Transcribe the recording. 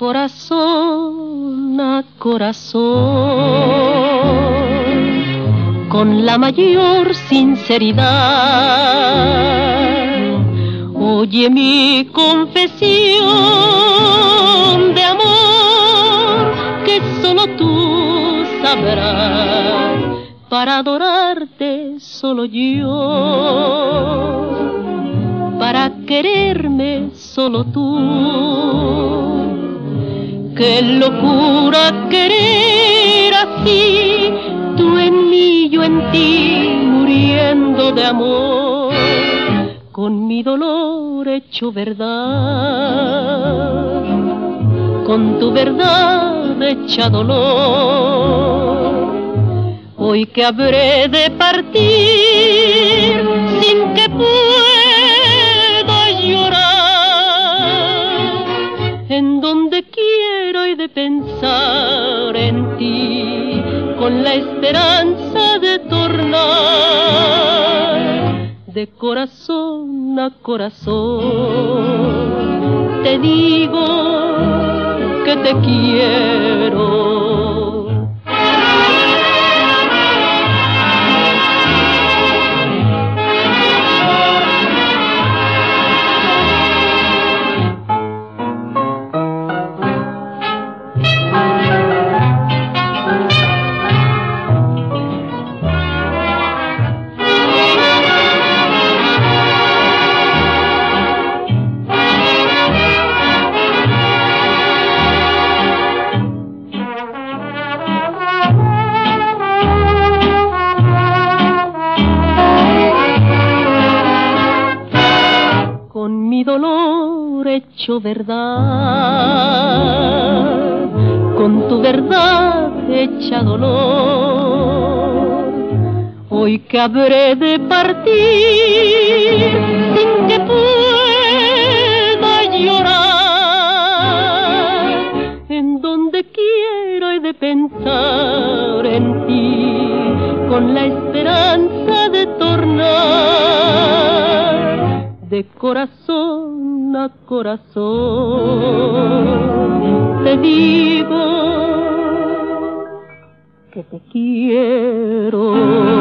Corazón a corazón, con la mayor sinceridad, oye mi confesión de amor que solo tú sabrás. Para adorarte solo yo, para quererme solo tú. Qué locura querer así, tú en mí, yo en ti, muriendo de amor, con mi dolor hecho verdad, con tu verdad hecha dolor. Hoy que habré de partir sin que pueda llorar, en donde quiero y de pensar en ti, con la esperanza de tornar de corazón a corazón. Te digo que te quiero. Dolor hecho verdad, con tu verdad hecha dolor. Hoy que habré de partir sin que pueda llorar, en donde quiero y de pensar en ti, con la esperanza de tornar de corazón a corazón. Te digo que te quiero.